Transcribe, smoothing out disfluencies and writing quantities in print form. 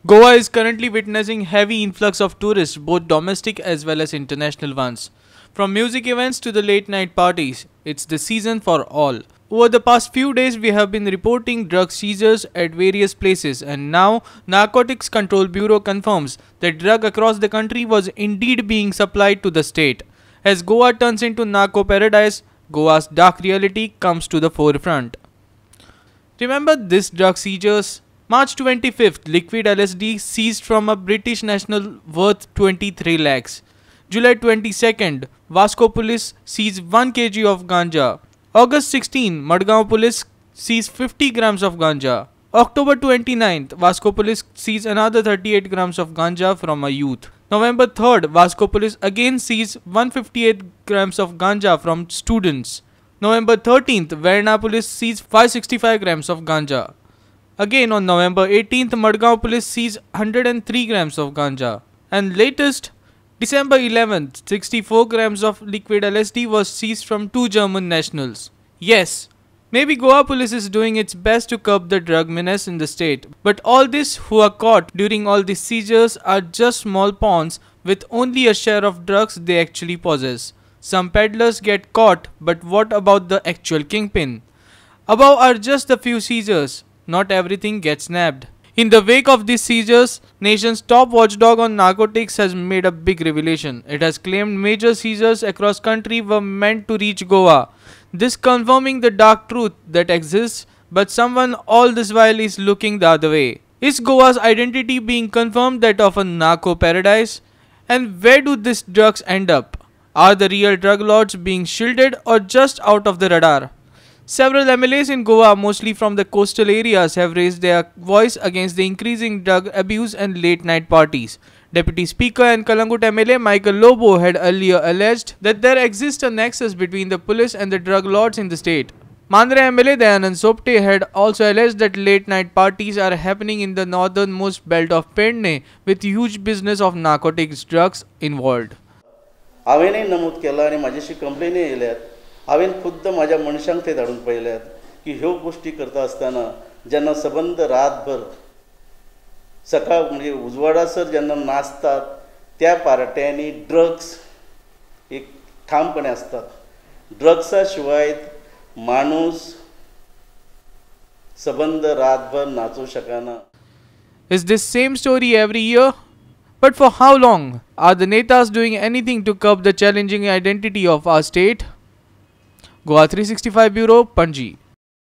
Goa is currently witnessing heavy influx of tourists, both domestic as well as international ones. From music events to the late night parties, it's the season for all. Over the past few days, we have been reporting drug seizures at various places, and now Narcotics Control Bureau confirms that drug across the country was indeed being supplied to the state. As Goa turns into narco-paradise, Goa's dark reality comes to the forefront. Remember this drug seizures? March 25th, liquid LSD seized from a British national worth 23 lakhs. July 22nd, Vasco police seized 1 kg of ganja. August 16, Madgaon police seized 50 grams of ganja. October 29th, Vasco police seized another 38 grams of ganja from a youth. November 3rd, Vasco police again seized 158 grams of ganja from students. November 13th, Verna police seized 565 grams of ganja. Again on November 18th, Madgaon police seized 103 grams of ganja. And latest, December 11th, 64 grams of liquid LSD was seized from 2 German nationals. Yes, maybe Goa police is doing its best to curb the drug menace in the state, but all these who are caught during all these seizures are just small pawns with only a share of drugs they actually possess. Some peddlers get caught, but what about the actual kingpin? Above are just a few seizures. Not everything gets nabbed. In the wake of these seizures, nation's top watchdog on narcotics has made a big revelation. It has claimed major seizures across country were meant to reach Goa. This confirming the dark truth that exists, but someone all this while is looking the other way. Is Goa's identity being confirmed that of a narco paradise? And where do these drugs end up? Are the real drug lords being shielded or just out of the radar? Several MLAs in Goa, mostly from the coastal areas, have raised their voice against the increasing drug abuse and late-night parties. Deputy Speaker and Kalangut MLA Michael Lobo had earlier alleged that there exists a nexus between the police and the drug lords in the state. Mandra MLA Dayanand Sopte had also alleged that late-night parties are happening in the northernmost belt of Penne with huge business of narcotics drugs involved. हांवेंय नमूद केला आणि माझ्याशी कंप्लेनी येयल्यात. हांवें खुद्द माझ्या मनशांक ते धाडून पळयल्यात की ह्यो गोष्टी करता आसतना जेन्ना सबंद रातभर सकाळ म्हणजे उजवाडासर जेन्ना नाचतात त्या पार्ट्यांनी ड्रग्स एक ठामपणे असतात. ड्रग्सा शिवाय माणूस सबंद रातभर नाचू शकना. Is this same story every year? But for how long? Are the Netas doing anything to curb the challenging identity of our state? Goa 365 Bureau, Panji.